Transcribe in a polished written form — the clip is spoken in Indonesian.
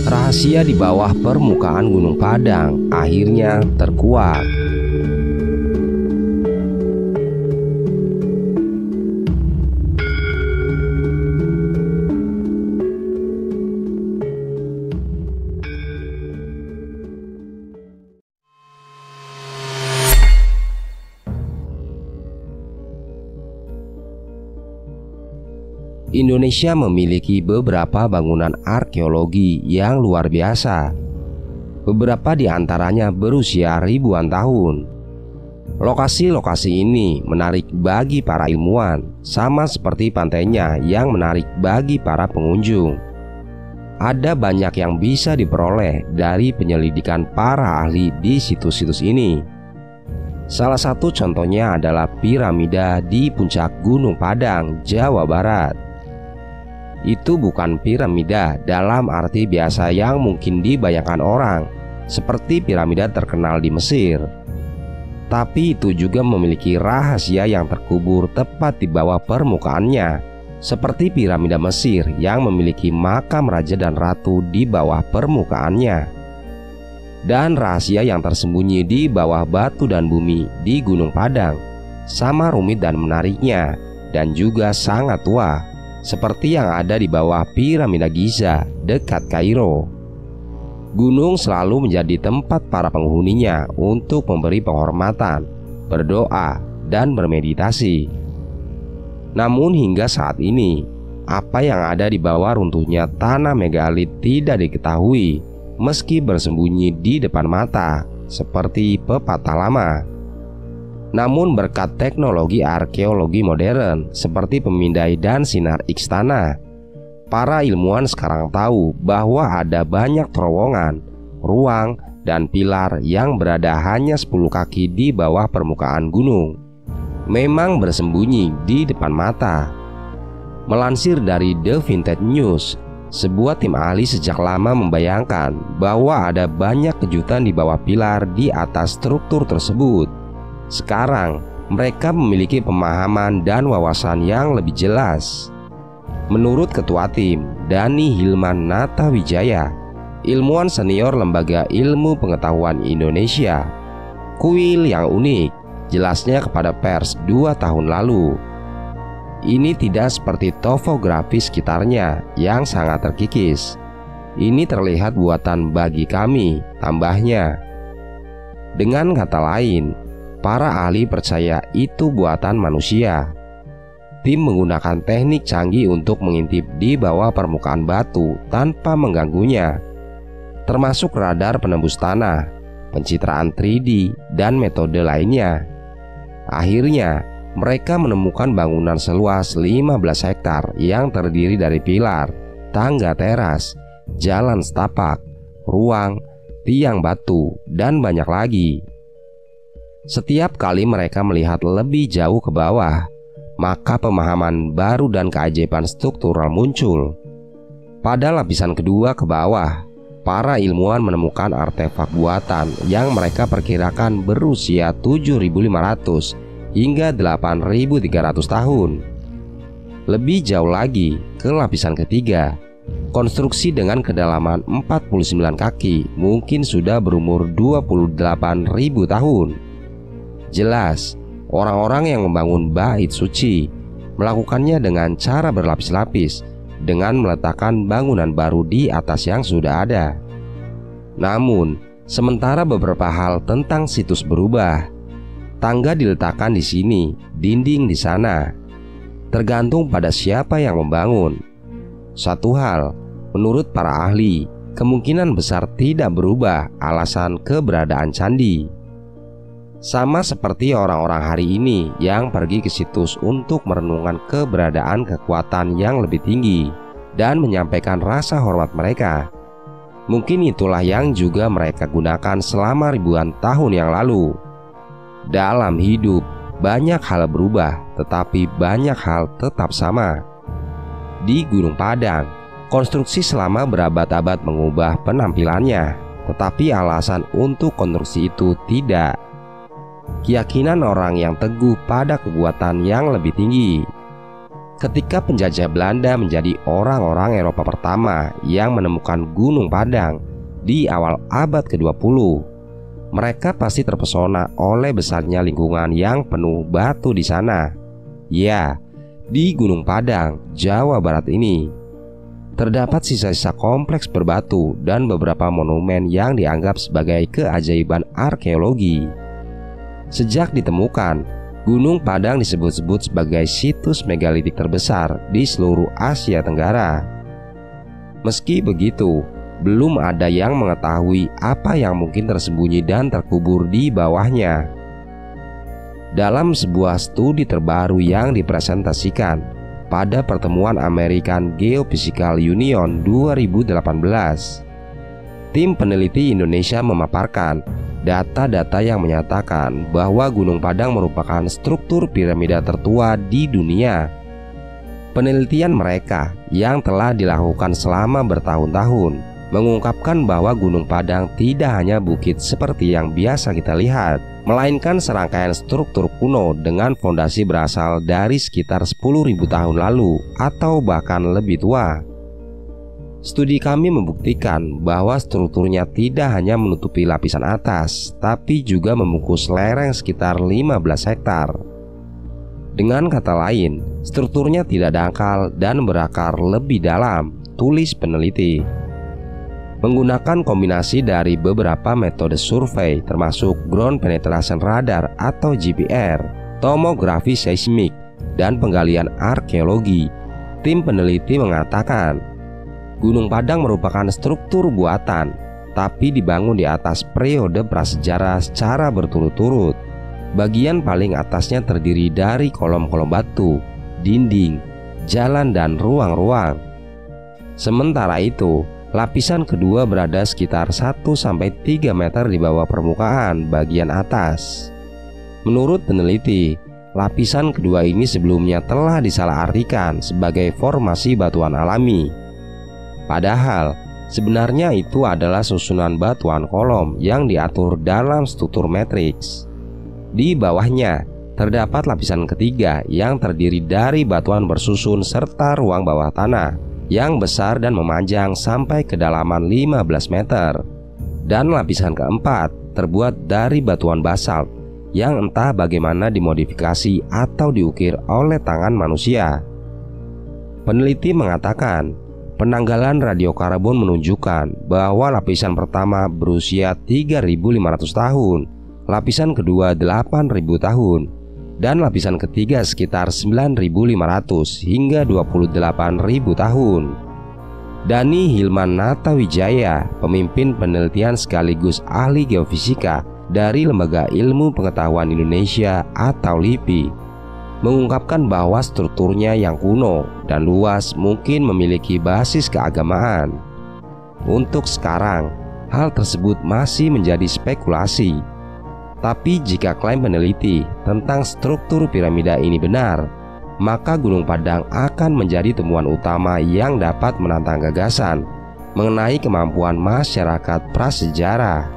Rahasia di bawah permukaan Gunung Padang akhirnya terkuak. Indonesia memiliki beberapa bangunan arkeologi yang luar biasa. Beberapa di antaranya berusia ribuan tahun. Lokasi-lokasi ini menarik bagi para ilmuwan, sama seperti pantainya yang menarik bagi para pengunjung. Ada banyak yang bisa diperoleh dari penyelidikan para ahli di situs-situs ini. Salah satu contohnya adalah piramida di puncak Gunung Padang, Jawa Barat. Itu bukan piramida dalam arti biasa yang mungkin dibayangkan orang, seperti piramida terkenal di Mesir. Tapi itu juga memiliki rahasia yang terkubur tepat di bawah permukaannya, seperti piramida Mesir yang memiliki makam raja dan ratu di bawah permukaannya. Dan rahasia yang tersembunyi di bawah batu dan bumi di Gunung Padang sama rumit dan menariknya, dan juga sangat tua, seperti yang ada di bawah piramida Giza dekat Kairo. Gunung selalu menjadi tempat para penghuninya untuk memberi penghormatan, berdoa, dan bermeditasi. Namun hingga saat ini, apa yang ada di bawah runtuhnya tanah megalit tidak diketahui, meski bersembunyi di depan mata, seperti pepatah lama. Namun berkat teknologi arkeologi modern seperti pemindai dan sinar X tanah, para ilmuwan sekarang tahu bahwa ada banyak terowongan, ruang, dan pilar yang berada hanya 10 kaki di bawah permukaan gunung. Memang bersembunyi di depan mata. Melansir dari The Vintage News, sebuah tim ahli sejak lama membayangkan bahwa ada banyak kejutan di bawah pilar di atas struktur tersebut. Sekarang mereka memiliki pemahaman dan wawasan yang lebih jelas. Menurut ketua tim, Dani Hilman Natawijaya, ilmuwan senior Lembaga Ilmu Pengetahuan Indonesia, kuil yang unik, jelasnya kepada pers 2 tahun lalu. Ini tidak seperti topografi sekitarnya yang sangat terkikis. Ini terlihat buatan bagi kami, tambahnya. Dengan kata lain, para ahli percaya itu buatan manusia. Tim menggunakan teknik canggih untuk mengintip di bawah permukaan batu tanpa mengganggunya, termasuk radar penembus tanah, pencitraan 3D, dan metode lainnya. Akhirnya, mereka menemukan bangunan seluas 15 hektar yang terdiri dari pilar, tangga teras, jalan setapak, ruang, tiang batu, dan banyak lagi. Setiap kali mereka melihat lebih jauh ke bawah, maka pemahaman baru dan keajaiban struktural muncul. Pada lapisan kedua ke bawah, para ilmuwan menemukan artefak buatan yang mereka perkirakan berusia 7.500 hingga 8.300 tahun. Lebih jauh lagi ke lapisan ketiga, konstruksi dengan kedalaman 49 kaki mungkin sudah berumur 28.000 tahun. Jelas, orang-orang yang membangun bait suci melakukannya dengan cara berlapis-lapis, dengan meletakkan bangunan baru di atas yang sudah ada. Namun, sementara beberapa hal tentang situs berubah. Tangga diletakkan di sini, dinding di sana. Tergantung pada siapa yang membangun. Satu hal, menurut para ahli, kemungkinan besar tidak berubah alasan keberadaan candi. Sama seperti orang-orang hari ini yang pergi ke situs untuk merenungkan keberadaan kekuatan yang lebih tinggi dan menyampaikan rasa hormat mereka. Mungkin itulah yang juga mereka gunakan selama ribuan tahun yang lalu. Dalam hidup, banyak hal berubah, tetapi banyak hal tetap sama. Di Gunung Padang, konstruksi selama berabad-abad mengubah penampilannya, tetapi alasan untuk konstruksi itu tidak. Keyakinan orang yang teguh pada kekuatan yang lebih tinggi. Ketika penjajah Belanda menjadi orang-orang Eropa pertama yang menemukan Gunung Padang di awal abad ke-20, mereka pasti terpesona oleh besarnya lingkungan yang penuh batu di sana. Ya, di Gunung Padang, Jawa Barat ini terdapat sisa-sisa kompleks berbatu dan beberapa monumen yang dianggap sebagai keajaiban arkeologi. Sejak ditemukan, Gunung Padang disebut-sebut sebagai situs megalitik terbesar di seluruh Asia Tenggara. Meski begitu, belum ada yang mengetahui apa yang mungkin tersembunyi dan terkubur di bawahnya. Dalam sebuah studi terbaru yang dipresentasikan pada pertemuan American Geophysical Union 2018, tim peneliti Indonesia memaparkan data-data yang menyatakan bahwa Gunung Padang merupakan struktur piramida tertua di dunia. Penelitian mereka yang telah dilakukan selama bertahun-tahun mengungkapkan bahwa Gunung Padang tidak hanya bukit seperti yang biasa kita lihat, melainkan serangkaian struktur kuno dengan fondasi berasal dari sekitar 10.000 tahun lalu atau bahkan lebih tua. Studi kami membuktikan bahwa strukturnya tidak hanya menutupi lapisan atas, tapi juga membungkus lereng sekitar 15 hektar. Dengan kata lain, strukturnya tidak dangkal dan berakar lebih dalam, tulis peneliti. Menggunakan kombinasi dari beberapa metode survei termasuk ground penetration radar atau GPR, tomografi seismik, dan penggalian arkeologi, tim peneliti mengatakan Gunung Padang merupakan struktur buatan, tapi dibangun di atas periode prasejarah secara berturut-turut. Bagian paling atasnya terdiri dari kolom-kolom batu, dinding, jalan, dan ruang-ruang. Sementara itu, lapisan kedua berada sekitar 1-3 meter di bawah permukaan bagian atas. Menurut peneliti, lapisan kedua ini sebelumnya telah disalahartikan sebagai formasi batuan alami. Padahal, sebenarnya itu adalah susunan batuan kolom yang diatur dalam struktur matriks. Di bawahnya, terdapat lapisan ketiga yang terdiri dari batuan bersusun serta ruang bawah tanah yang besar dan memanjang sampai kedalaman 15 meter. Dan lapisan keempat terbuat dari batuan basalt yang entah bagaimana dimodifikasi atau diukir oleh tangan manusia. Peneliti mengatakan, penanggalan radiokarbon menunjukkan bahwa lapisan pertama berusia 3.500 tahun, lapisan kedua 8.000 tahun, dan lapisan ketiga sekitar 9.500 hingga 28.000 tahun. Dani Hilman Natawijaya, pemimpin penelitian sekaligus ahli geofisika dari Lembaga Ilmu Pengetahuan Indonesia atau LIPI, mengungkapkan bahwa strukturnya yang kuno dan luas mungkin memiliki basis keagamaan. Untuk sekarang, hal tersebut masih menjadi spekulasi. Tapi jika klaim peneliti tentang struktur piramida ini benar, maka Gunung Padang akan menjadi temuan utama yang dapat menantang gagasan mengenai kemampuan masyarakat prasejarah.